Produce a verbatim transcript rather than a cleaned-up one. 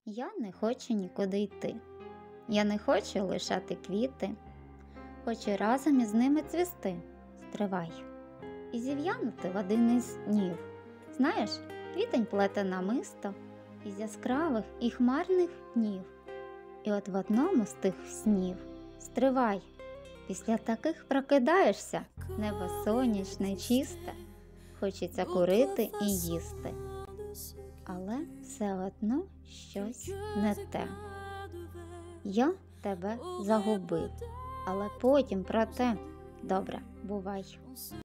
Я не хочу нікуди йти. Я не хочу лишати квіти, хочу разом із ними цвісти. Стривай. І зів'янути в один із днів. Знаєш, квітень плете намисто із яскравих і хмарних днів. І от в одному з тих снів, стривай, після таких прокидаєшся, небо сонячне, чисте, хочеться курити і їсти. Але все одно щось не те. Я тебе загубив, але потім про те. Добре, бувай.